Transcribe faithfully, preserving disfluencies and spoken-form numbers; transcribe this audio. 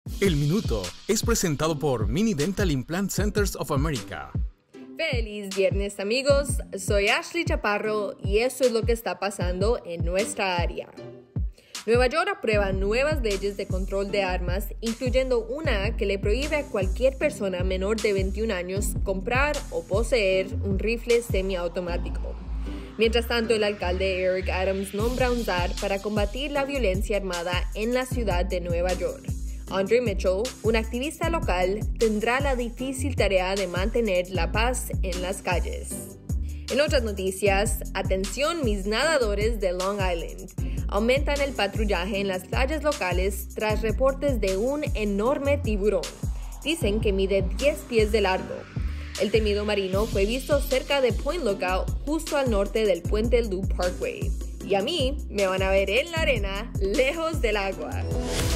El Minuto es presentado por Mini Dental Implant Centers of America. Feliz viernes, amigos. Soy Ashley Chaparro y eso es lo que está pasando en nuestra área. Nueva York aprueba nuevas leyes de control de armas, incluyendo una que le prohíbe a cualquier persona menor de veintiún años comprar o poseer un rifle semiautomático. Mientras tanto, el alcalde Eric Adams nombra un S A R para combatir la violencia armada en la ciudad de Nueva York. Andre Mitchell, un activista local, tendrá la difícil tarea de mantener la paz en las calles. En otras noticias, atención mis nadadores de Long Island. Aumentan el patrullaje en las playas locales tras reportes de un enorme tiburón. Dicen que mide diez pies de largo. El temido marino fue visto cerca de Point Lookout, justo al norte del puente Loop Parkway. Y a mí me van a ver en la arena, lejos del agua.